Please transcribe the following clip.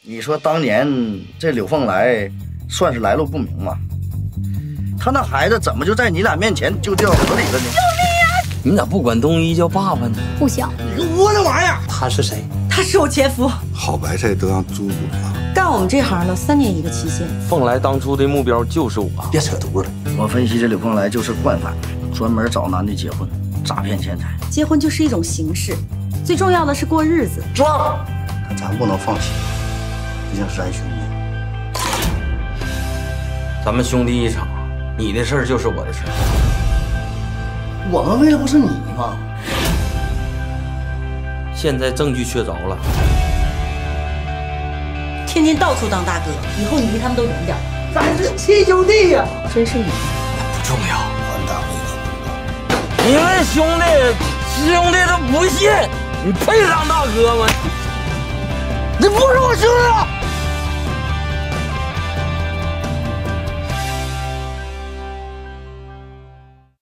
你说当年这柳凤来算是来路不明吗？他那孩子怎么就在你俩面前就掉河里了呢？救命啊！ 你咋不管东一叫爸爸呢？ 不行， 你个窝囊玩意儿！ 他是谁？ 他是我前夫， 好白菜都让猪拱了。 干我们这行了3年一个期限。 凤来当初的目标就是我。 别扯犊了！ 我分析这柳凤来就是惯犯，专门找男的结婚，诈骗钱财。 结婚就是一种形式，最重要的是过日子。 抓！ 但咱不能放弃，毕竟是咱兄弟。 咱们兄弟一场，你的事儿就是我的事儿。 我们为的不是你吗？ 现在证据确凿了， 天天到处当大哥，以后你离他们都远点。 咱是亲兄弟呀！ 真是你。 不重要。 还大回你们兄弟都不信，你配当大哥吗？ 你不是我兄弟！